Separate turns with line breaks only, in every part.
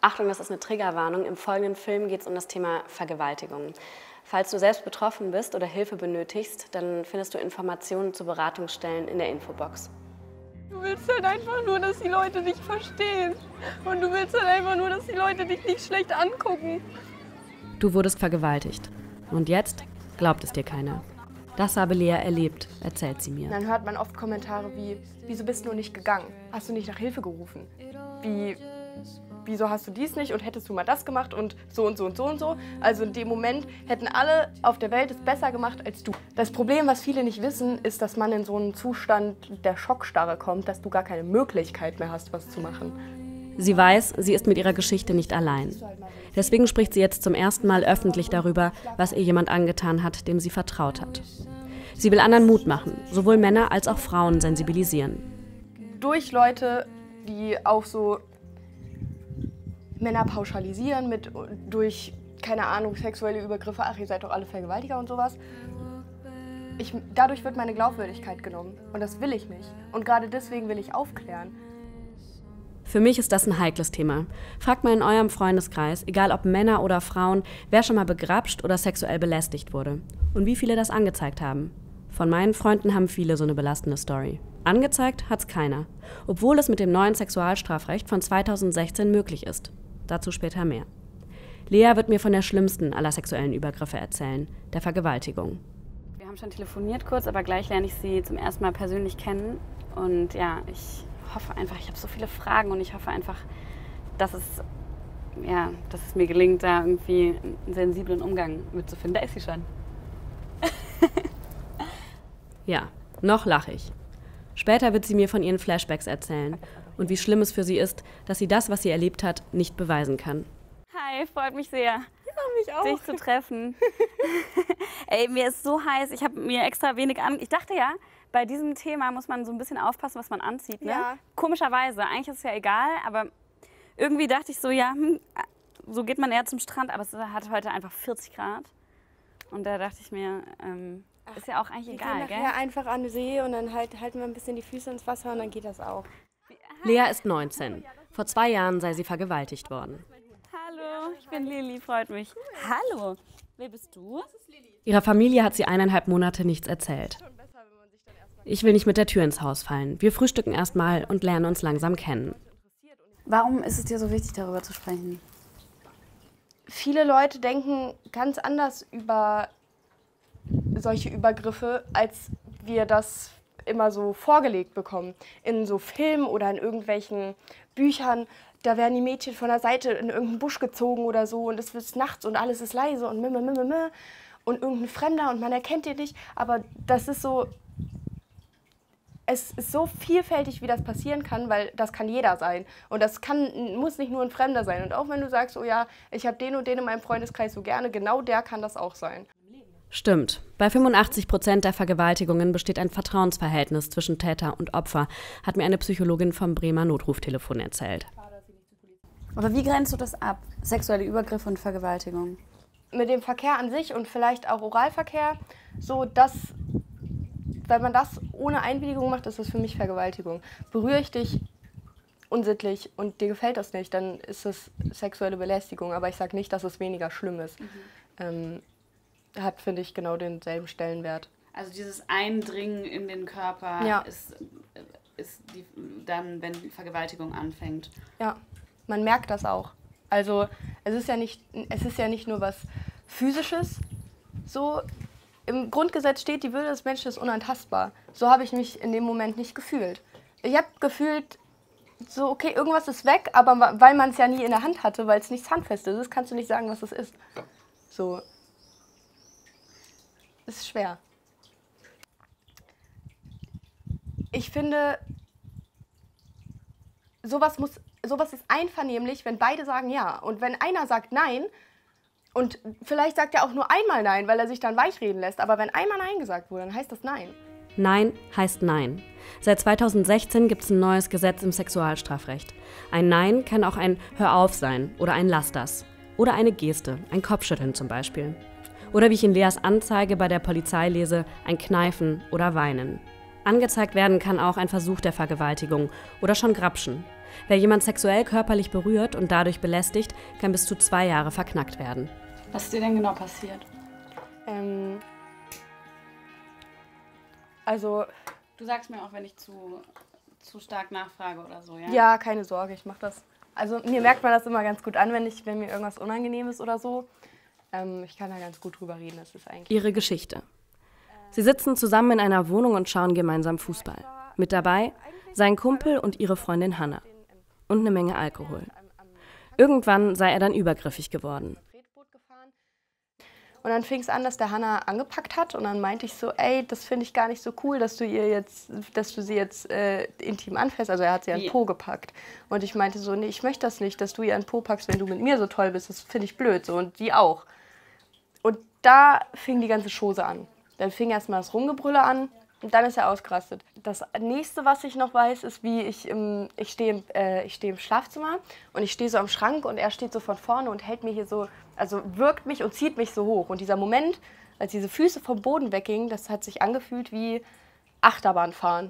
Achtung, das ist eine Triggerwarnung. Im folgenden Film geht es um das Thema Vergewaltigung. Falls du selbst betroffen bist oder Hilfe benötigst, dann findest du Informationen zu Beratungsstellen in der Infobox.
Du willst halt einfach nur, dass die Leute dich verstehen. Und du willst halt einfach nur, dass die Leute dich nicht schlecht angucken.
Du wurdest vergewaltigt. Und jetzt glaubt es dir keiner. Das habe Lea erlebt, erzählt sie mir.
Dann hört man oft Kommentare wie, wieso bist du nicht gegangen? Hast du nicht nach Hilfe gerufen? Wieso hast du dies nicht und hättest du mal das gemacht und so und so und so und so? Also in dem Moment hätten alle auf der Welt es besser gemacht als du. Das Problem, was viele nicht wissen, ist, dass man in so einen Zustand der Schockstarre kommt, dass du gar keine Möglichkeit mehr hast, was zu machen.
Sie weiß, sie ist mit ihrer Geschichte nicht allein. Deswegen spricht sie jetzt zum ersten Mal öffentlich darüber, was ihr jemand angetan hat, dem sie vertraut hat. Sie will anderen Mut machen, sowohl Männer als auch Frauen sensibilisieren.
Durch Leute, die auch so Männer pauschalisieren durch, keine Ahnung, sexuelle Übergriffe, ach, ihr seid doch alle Vergewaltiger und sowas. Dadurch wird meine Glaubwürdigkeit genommen und das will ich nicht. Und gerade deswegen will ich aufklären.
Für mich ist das ein heikles Thema. Fragt mal in eurem Freundeskreis, egal ob Männer oder Frauen, wer schon mal begrapscht oder sexuell belästigt wurde. Und wie viele das angezeigt haben. Von meinen Freunden haben viele so eine belastende Story. Angezeigt hat's keiner, obwohl es mit dem neuen Sexualstrafrecht von 2016 möglich ist. Dazu später mehr. Lea wird mir von der schlimmsten aller sexuellen Übergriffe erzählen, der Vergewaltigung. Wir haben schon telefoniert kurz, aber gleich lerne ich sie zum ersten Mal persönlich kennen. Und ja, ich hoffe einfach, ich habe so viele Fragen und ich hoffe einfach, dass es mir gelingt, da irgendwie einen sensiblen Umgang mitzufinden. Da ist sie schon. Ja, noch lache ich. Später wird sie mir von ihren Flashbacks erzählen und wie schlimm es für sie ist, dass sie das, was sie erlebt hat, nicht beweisen kann. Hi, freut mich sehr,
Mich auch.
dich zu treffen. Ey, mir ist so heiß, ich habe mir extra wenig an... Ich dachte ja, bei diesem Thema muss man so ein bisschen aufpassen, was man anzieht, ne?
Ja.
Komischerweise, eigentlich ist es ja egal, aber irgendwie dachte ich so, ja, so geht man eher zum Strand, aber es hat heute einfach 40 Grad. Und da dachte ich mir, ist ja auch eigentlich egal,
Wir
gell?
gehen nachher einfach an den See und dann halten wir ein bisschen die Füße ins Wasser und dann geht das auch.
Lea ist 19. Vor 2 Jahren sei sie vergewaltigt worden.
Hallo, ich bin Lili, freut mich. Hallo, wer bist du?
Ihrer Familie hat sie 1,5 Monate nichts erzählt. Ich will nicht mit der Tür ins Haus fallen. Wir frühstücken erstmal und lernen uns langsam kennen.
Warum ist es dir so wichtig, darüber zu sprechen?
Viele Leute denken ganz anders über solche Übergriffe, als wir das immer so vorgelegt bekommen. In so Filmen oder in irgendwelchen Büchern, da werden die Mädchen von der Seite in irgendeinen Busch gezogen oder so und es wird nachts und alles ist leise und und irgendein Fremder und man erkennt ihn nicht. Aber das ist so, es ist so vielfältig, wie das passieren kann, weil das kann jeder sein. Und das muss nicht nur ein Fremder sein. Und auch wenn du sagst, oh ja, ich habe den und den in meinem Freundeskreis so gerne, genau der kann das auch sein.
Stimmt. Bei 85% der Vergewaltigungen besteht ein Vertrauensverhältnis zwischen Täter und Opfer, hat mir eine Psychologin vom Bremer Notruftelefon erzählt.
Aber wie grenzt du das ab? Sexuelle Übergriffe und Vergewaltigung?
Mit dem Verkehr an sich und vielleicht auch Oralverkehr, wenn man das ohne Einwilligung macht, ist das für mich Vergewaltigung. Berühre ich dich unsittlich und dir gefällt das nicht, dann ist es sexuelle Belästigung. Aber ich sage nicht, dass es weniger schlimm ist. Hat, finde ich, genau denselben Stellenwert.
Also dieses Eindringen in den Körper ist dann, wenn Vergewaltigung anfängt.
Ja, man merkt das auch. Also es ist ja nicht nur was Physisches. So im Grundgesetz steht, die Würde des Menschen ist unantastbar. So habe ich mich in dem Moment nicht gefühlt. Ich habe gefühlt, so okay, irgendwas ist weg, aber weil man es ja nie in der Hand hatte, weil es nichts Handfestes ist, kannst du nicht sagen, was es ist. So. Ist schwer. Ich finde, sowas ist einvernehmlich, wenn beide sagen ja. Und wenn einer sagt nein, und vielleicht sagt er auch nur einmal nein, weil er sich dann weichreden lässt, aber wenn einmal nein gesagt wurde, dann heißt das nein.
Nein heißt Nein. Seit 2016 gibt es ein neues Gesetz im Sexualstrafrecht. Ein Nein kann auch ein Hör auf sein oder ein Lass das. Oder eine Geste, ein Kopfschütteln zum Beispiel. Oder wie ich in Leas Anzeige bei der Polizei lese, ein Kneifen oder Weinen. Angezeigt werden kann auch ein Versuch der Vergewaltigung oder schon Grapschen. Wer jemand sexuell körperlich berührt und dadurch belästigt, kann bis zu 2 Jahre verknackt werden.
Was ist dir denn genau passiert?
Also,
Du sagst mir auch, wenn ich zu stark nachfrage oder so, ja?
ja, keine Sorge, ich mache das. Also mir merkt man das immer ganz gut an, wenn mir irgendwas unangenehm ist oder so. Ich kann da ganz gut drüber reden, das ist eigentlich...
Ihre Geschichte. Sie sitzen zusammen in einer Wohnung und schauen gemeinsam Fußball. Mit dabei sein Kumpel und ihre Freundin Hannah. Und eine Menge Alkohol. Irgendwann sei er dann übergriffig geworden.
Und dann fing es an, dass der Hannah angepackt hat und dann meinte ich so, ey, das finde ich gar nicht so cool, dass du sie jetzt intim anfasst. Also er hat sie an den Po gepackt. Und ich meinte so, nee, ich möchte das nicht, dass du ihr an den Po packst, wenn du mit mir so toll bist. Das finde ich blöd. So, und die auch. Und da fing die ganze Chose an. Dann fing erstmal das Rumgebrülle an und dann ist er ausgerastet. Das nächste, was ich noch weiß, ist, wie ich stehe im Schlafzimmer und ich stehe so am Schrank und er steht so von vorne und hält mir hier so, also wirkt mich und zieht mich so hoch. Und dieser Moment, als diese Füße vom Boden weggingen, das hat sich angefühlt wie Achterbahnfahren.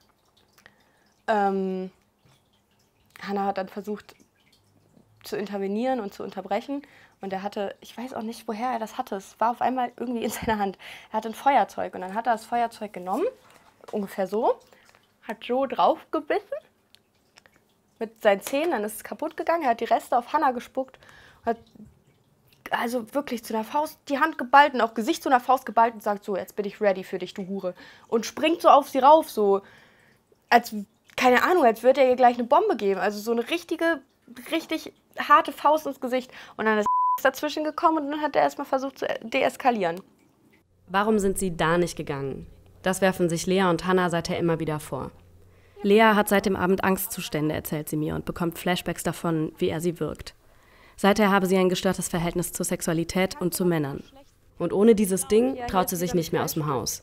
Hannah hat dann versucht zu intervenieren und zu unterbrechen. Und er hatte, ich weiß auch nicht, woher er das hatte, es war auf einmal irgendwie in seiner Hand. Er hatte ein Feuerzeug und dann hat er das Feuerzeug genommen, ungefähr so, hat so draufgebissen mit seinen Zähnen, dann ist es kaputt gegangen, er hat die Reste auf Hannah gespuckt, hat also wirklich zu einer Faust die Hand geballt und auch Gesicht zu einer Faust geballt und sagt so, jetzt bin ich ready für dich, du Hure. Und springt so auf sie rauf, so als, keine Ahnung, als würde er ihr gleich eine Bombe geben. Also so eine richtig harte Faust ins Gesicht. Und dann ist dazwischen gekommen und dann hat er erstmal versucht zu deeskalieren.
Warum sind sie da nicht gegangen? Das werfen sich Lea und Hannah seither immer wieder vor. Lea hat seit dem Abend Angstzustände, erzählt sie mir, und bekommt Flashbacks davon, wie er sie wirkt. Seither habe sie ein gestörtes Verhältnis zur Sexualität und zu Männern. Und ohne dieses Ding traut sie sich nicht mehr aus dem Haus.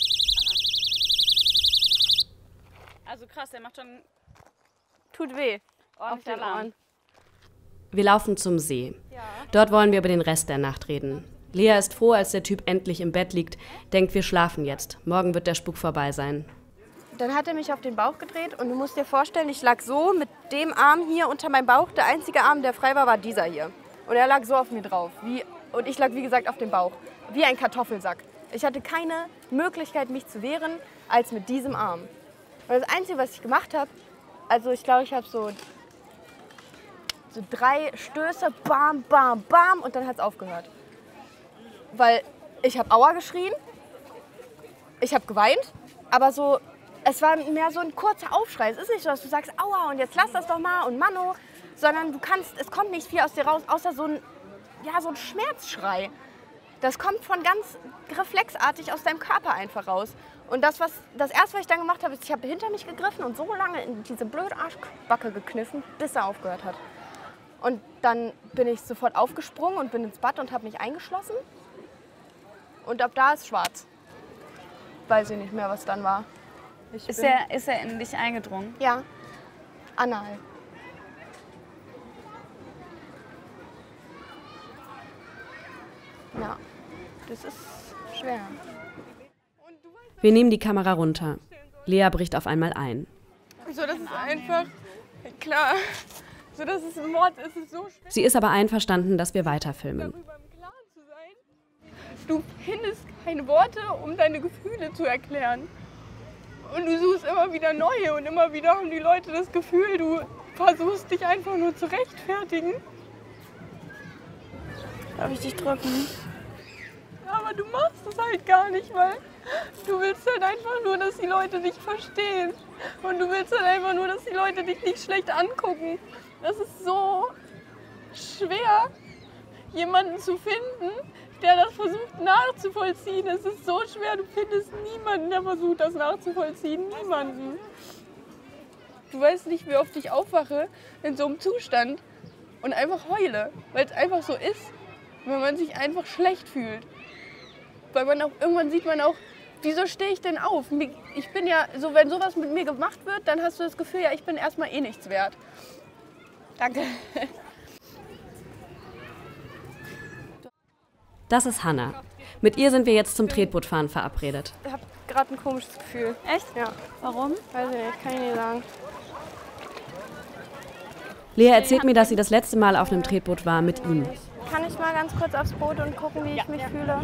Also krass, der macht schon...
Tut weh.
Auf den Ohren.
Wir laufen zum See. Dort wollen wir über den Rest der Nacht reden. Lea ist froh, als der Typ endlich im Bett liegt, denkt, wir schlafen jetzt. Morgen wird der Spuk vorbei sein.
Dann hat er mich auf den Bauch gedreht und du musst dir vorstellen, ich lag so mit dem Arm hier unter meinem Bauch. Der einzige Arm, der frei war, war dieser hier. Und er lag so auf mir drauf. Und ich lag, wie gesagt, auf dem Bauch. Wie ein Kartoffelsack. Ich hatte keine Möglichkeit, mich zu wehren, als mit diesem Arm. Und das Einzige, was ich gemacht habe, also ich glaube, ich habe so 3 Stöße, bam, bam, bam, und dann hat es aufgehört. Weil ich habe Aua geschrien, ich habe geweint, aber so, es war mehr so ein kurzer Aufschrei. Es ist nicht so, dass du sagst, Aua, und jetzt lass das doch mal und Manno, sondern es kommt nicht viel aus dir raus, außer so ein Schmerzschrei. Das kommt von ganz reflexartig aus deinem Körper einfach raus. Und das Erste, was ich dann gemacht habe, ist, ich habe hinter mich gegriffen und so lange in diese blöde Arschbacke gekniffen, bis er aufgehört hat. Und dann bin ich sofort aufgesprungen und bin ins Bad und habe mich eingeschlossen. Und ab da ist schwarz. Weiß ich nicht mehr, was dann war.
Ist er in dich eingedrungen?
Ja, anal. Ja, das ist schwer.
Wir nehmen die Kamera runter. Lea bricht auf einmal ein.
So, das ist einfach, klar, so, dass es ein Mord ist, ist so schwer.
Sie ist aber einverstanden, dass wir weiterfilmen.
Darüber im Klaren zu sein. Du findest keine Worte, um deine Gefühle zu erklären. Und du suchst immer wieder neue und immer wieder haben die Leute das Gefühl, du versuchst dich einfach nur zu rechtfertigen. Darf ich dich drücken? Aber du machst es halt gar nicht, weil du willst halt einfach nur, dass die Leute dich verstehen. Und du willst halt einfach nur, dass die Leute dich nicht schlecht angucken. Das ist so schwer, jemanden zu finden, der das versucht nachzuvollziehen. Es ist so schwer, du findest niemanden, der versucht, das nachzuvollziehen. Niemanden. Du weißt nicht, wie oft ich aufwache in so einem Zustand und einfach heule, weil es einfach so ist, wenn man sich einfach schlecht fühlt. Weil man auch, irgendwann sieht man auch, wieso stehe ich denn auf? Ich bin ja, so wenn sowas mit mir gemacht wird, dann hast du das Gefühl, ja, ich bin erstmal eh nichts wert. Danke.
Das ist Hannah. Mit ihr sind wir jetzt zum Tretbootfahren verabredet.
Ich habe gerade ein komisches Gefühl.
Echt?
Ja.
Warum?
Weiß ich nicht, kann ich nicht sagen.
Lea erzählt mir, dass sie das letzte Mal auf einem Tretboot war mit ihm.
Kann ich mal ganz kurz aufs Boot und gucken, wie ich mich fühle?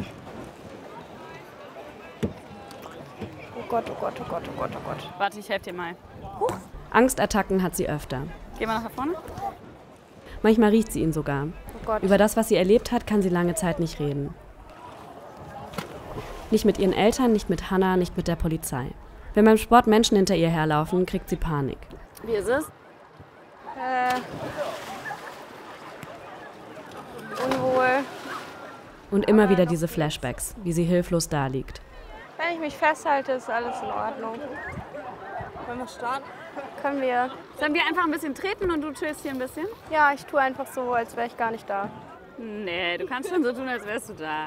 Oh Gott, oh Gott, oh Gott, oh Gott, oh Gott.
Warte, ich helfe dir mal.
Angstattacken hat sie öfter.
Geh mal nach vorne.
Manchmal riecht sie ihn sogar.
Oh Gott.
Über das, was sie erlebt hat, kann sie lange Zeit nicht reden. Nicht mit ihren Eltern, nicht mit Hannah, nicht mit der Polizei. Wenn beim Sport Menschen hinter ihr herlaufen, kriegt sie Panik.
Wie ist es?
Unwohl.
Und immer wieder diese Flashbacks, wie sie hilflos daliegt.
Wenn ich mich festhalte, ist alles in Ordnung.
Wollen wir starten?
Können wir?
Sollen wir einfach ein bisschen treten und du chillst hier ein bisschen?
Ja, ich tue einfach so, als wäre ich gar nicht da.
Nee, du kannst schon so tun, als wärst du da.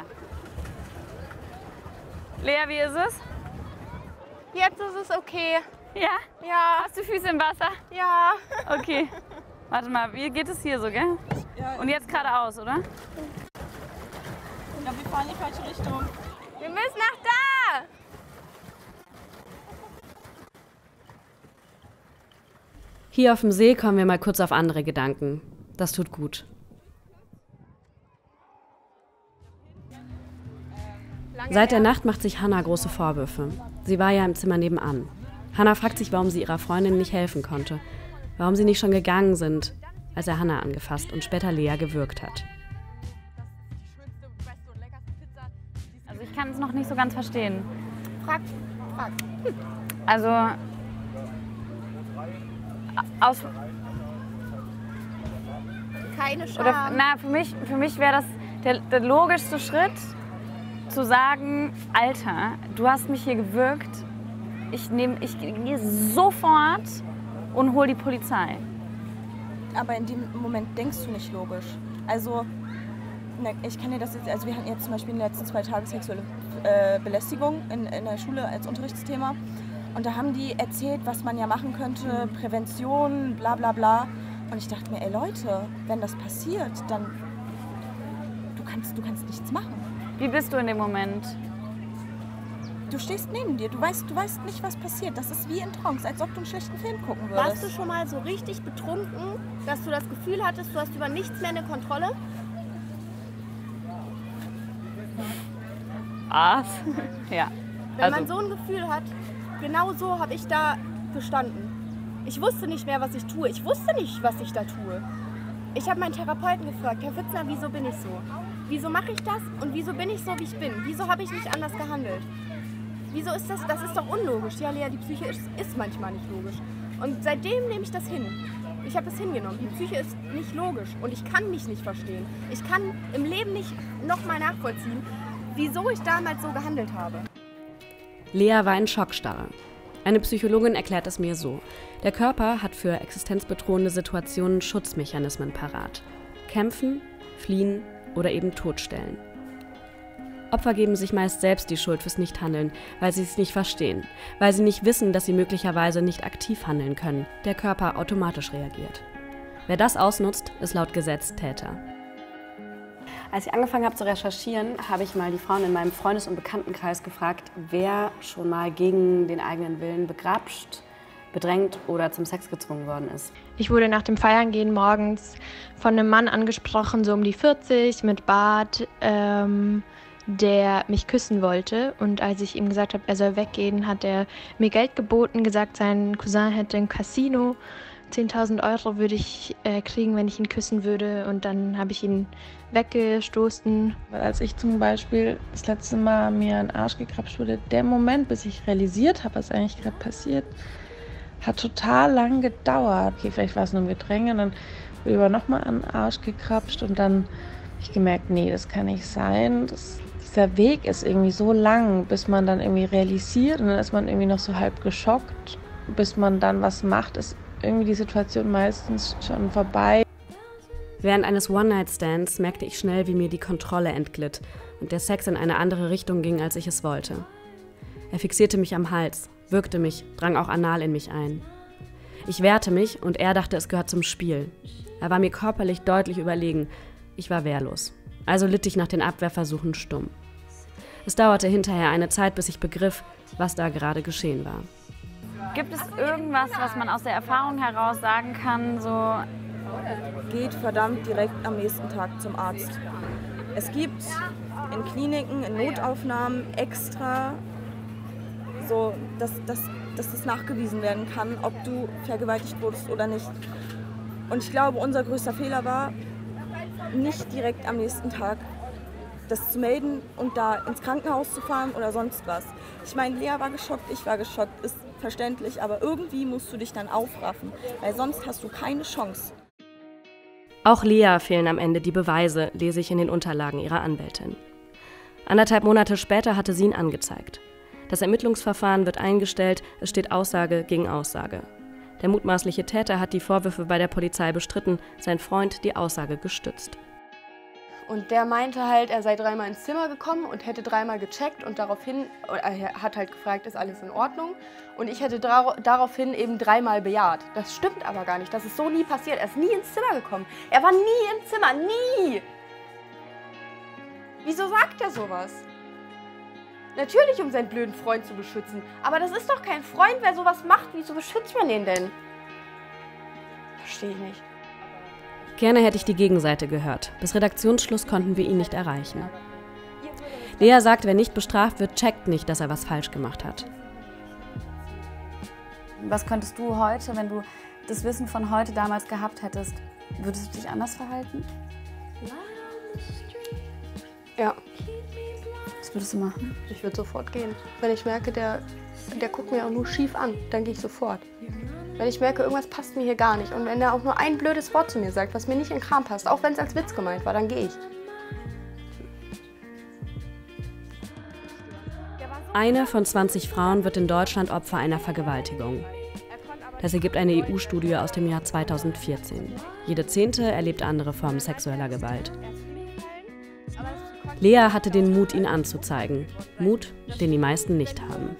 Lea, wie ist es?
Jetzt ist es okay.
Ja?
Ja,
Hast du Füße im Wasser?
ja.
Okay. Warte mal, wie geht es hier so, gell?
Ja,
Und jetzt geradeaus, oder?
ja, wir fahren in die falsche Richtung.
Wir müssen nach da.
Hier auf dem See kommen wir mal kurz auf andere Gedanken. Das tut gut. Seit der Nacht macht sich Hannah große Vorwürfe. Sie war ja im Zimmer nebenan. Hannah fragt sich, warum sie ihrer Freundin nicht helfen konnte. Warum sie nicht schon gegangen sind, als er Hannah angefasst und später Lea gewürgt hat.
Also ich kann es noch nicht so ganz verstehen.
Frag.
Also aus
Keine Scham.
oder na für mich wäre das der logischste Schritt, zu sagen, Alter, du hast mich hier gewürgt. Ich gehe sofort und hol die Polizei.
Aber in dem Moment denkst du nicht logisch. Also, ich kann dir das jetzt, also wir hatten jetzt zum Beispiel in den letzten 2 Tagen sexuelle Belästigung in der Schule als Unterrichtsthema. Und da haben die erzählt, was man ja machen könnte, Prävention, bla bla bla. Und ich dachte mir, ey Leute, wenn das passiert, dann du kannst nichts machen.
Wie bist du in dem Moment?
Du stehst neben dir, du weißt nicht, was passiert. Das ist wie in Trance, als ob du einen schlechten Film gucken würdest.
Warst du schon mal so richtig betrunken, dass du das Gefühl hattest, du hast über nichts mehr eine Kontrolle?
Was? Ja.
Wenn man so ein Gefühl hat, genau so habe ich da gestanden. Ich wusste nicht mehr, was ich tue. Ich wusste nicht, was ich da tue. Ich habe meinen Therapeuten gefragt, Herr Pfitzner, wieso bin ich so? Wieso mache ich das und wieso bin ich so, wie ich bin? Wieso habe ich nicht anders gehandelt? Wieso ist das? Das ist doch unlogisch. Ja, Lea, die Psyche ist manchmal nicht logisch. Und seitdem nehme ich das hin. Ich habe es hingenommen. Die Psyche ist nicht logisch und ich kann mich nicht verstehen. Ich kann im Leben nicht nochmal nachvollziehen, wieso ich damals so gehandelt habe.
Lea war in Schockstarre. Eine Psychologin erklärt es mir so. Der Körper hat für existenzbedrohende Situationen Schutzmechanismen parat. Kämpfen, fliehen oder eben totstellen. Opfer geben sich meist selbst die Schuld fürs Nichthandeln, weil sie es nicht verstehen, weil sie nicht wissen, dass sie möglicherweise nicht aktiv handeln können, der Körper automatisch reagiert. Wer das ausnutzt, ist laut Gesetz Täter. Als ich angefangen habe zu recherchieren, habe ich mal die Frauen in meinem Freundes- und Bekanntenkreis gefragt, wer schon mal gegen den eigenen Willen begrapscht, bedrängt oder zum Sex gezwungen worden ist.
Ich wurde nach dem Feiern gehen morgens von einem Mann angesprochen, so um die 40, mit Bart, der mich küssen wollte. Und als ich ihm gesagt habe, er soll weggehen, hat er mir Geld geboten, gesagt, sein Cousin hätte ein Casino. 10.000 € würde ich kriegen, wenn ich ihn küssen würde. Und dann habe ich ihn weggestoßen.
Als ich zum Beispiel das letzte Mal mir einen Arsch gekrapscht wurde, der Moment, bis ich realisiert habe, was eigentlich gerade passiert, hat total lang gedauert. Okay, vielleicht war es nur ein Gedränge, dann wurde aber nochmal an den Arsch gekrapscht und dann habe ich gemerkt, nee, das kann nicht sein. Dieser Weg ist irgendwie so lang, bis man dann irgendwie realisiert und dann ist man irgendwie noch so halb geschockt. Bis man dann was macht, ist irgendwie die Situation meistens schon vorbei.
Während eines One-Night-Stands merkte ich schnell, wie mir die Kontrolle entglitt und der Sex in eine andere Richtung ging, als ich es wollte. Er fixierte mich am Hals, würgte mich, drang auch anal in mich ein. Ich wehrte mich und er dachte, es gehört zum Spiel. Er war mir körperlich deutlich überlegen. Ich war wehrlos. Also litt ich nach den Abwehrversuchen stumm. Es dauerte hinterher eine Zeit, bis ich begriff, was da gerade geschehen war.
Gibt es irgendwas, was man aus der Erfahrung heraus sagen kann, so
geht verdammt direkt am nächsten Tag zum Arzt. Es gibt in Kliniken, in Notaufnahmen extra so, dass das nachgewiesen werden kann, ob du vergewaltigt wurdest oder nicht. Und ich glaube, unser größter Fehler war, nicht direkt am nächsten Tag das zu melden und da ins Krankenhaus zu fahren oder sonst was. Ich meine, Lea war geschockt, ich war geschockt, ist verständlich, aber irgendwie musst du dich dann aufraffen, weil sonst hast du keine Chance.
Auch Lea fehlen am Ende die Beweise, lese ich in den Unterlagen ihrer Anwältin. 1,5 Monate später hatte sie ihn angezeigt. Das Ermittlungsverfahren wird eingestellt, es steht Aussage gegen Aussage. Der mutmaßliche Täter hat die Vorwürfe bei der Polizei bestritten, sein Freund die Aussage gestützt.
Und der meinte halt, er sei 3-mal ins Zimmer gekommen und hätte 3-mal gecheckt und daraufhin, er hat halt gefragt, ist alles in Ordnung? Und ich hätte daraufhin eben 3-mal bejaht. Das stimmt aber gar nicht, das ist so nie passiert. Er ist nie ins Zimmer gekommen. Er war nie im Zimmer, nie! Wieso sagt er sowas? Natürlich, um seinen blöden Freund zu beschützen. Aber das ist doch kein Freund, wer sowas macht. Wieso beschützt man den denn? Verstehe ich nicht.
Gerne hätte ich die Gegenseite gehört. Bis Redaktionsschluss konnten wir ihn nicht erreichen. Lea sagt, wer nicht bestraft wird, checkt nicht, dass er was falsch gemacht hat.
Was könntest du heute, wenn du das Wissen von heute damals gehabt hättest, würdest du dich anders verhalten?
Ja.
Was würdest du machen?
Ich würde sofort gehen. Wenn ich merke, der guckt mir auch nur schief an, dann gehe ich sofort. Wenn ich merke, irgendwas passt mir hier gar nicht und wenn er auch nur ein blödes Wort zu mir sagt, was mir nicht in den Kram passt, auch wenn es als Witz gemeint war, dann gehe ich.
Eine von 20 Frauen wird in Deutschland Opfer einer Vergewaltigung. Das ergibt eine EU-Studie aus dem Jahr 2014. Jede 10. erlebt andere Formen sexueller Gewalt. Lea hatte den Mut, ihn anzuzeigen. Mut, den die meisten nicht haben.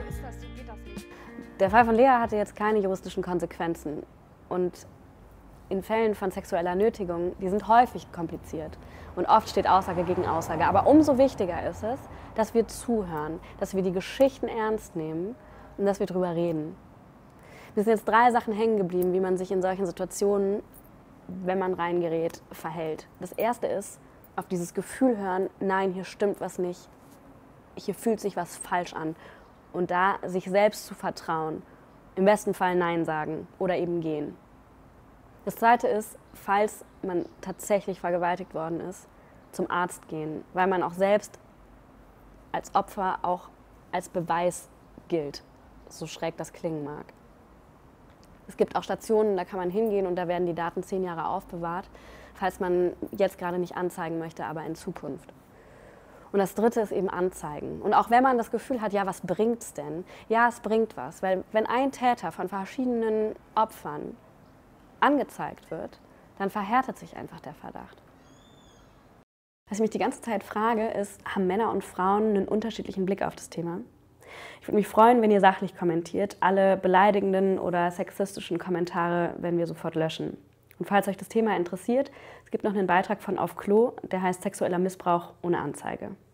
Der Fall von Lea hatte jetzt keine juristischen Konsequenzen. Und in Fällen von sexueller Nötigung, die sind häufig kompliziert. Und oft steht Aussage gegen Aussage. Aber umso wichtiger ist es, dass wir zuhören, dass wir die Geschichten ernst nehmen und dass wir drüber reden. Mir sind jetzt 3 Sachen hängen geblieben, wie man sich in solchen Situationen, wenn man reingerät, verhält. Das erste ist, auf dieses Gefühl hören, nein, hier stimmt was nicht, hier fühlt sich was falsch an. Und da sich selbst zu vertrauen, im besten Fall Nein sagen oder eben gehen. Das zweite ist, falls man tatsächlich vergewaltigt worden ist, zum Arzt gehen, weil man auch selbst als Opfer auch als Beweis gilt, so schräg das klingen mag. Es gibt auch Stationen, da kann man hingehen und da werden die Daten 10 Jahre aufbewahrt, falls man jetzt gerade nicht anzeigen möchte, aber in Zukunft. Und das dritte ist eben anzeigen. Und auch wenn man das Gefühl hat, ja, was bringt's denn? Ja, es bringt was, weil wenn ein Täter von verschiedenen Opfern angezeigt wird, dann verhärtet sich einfach der Verdacht. Was ich mich die ganze Zeit frage, ist, haben Männer und Frauen einen unterschiedlichen Blick auf das Thema? Ich würde mich freuen, wenn ihr sachlich kommentiert. Alle beleidigenden oder sexistischen Kommentare werden wir sofort löschen. Und falls euch das Thema interessiert, es gibt noch einen Beitrag von Auf Klo, der heißt Sexueller Missbrauch ohne Anzeige.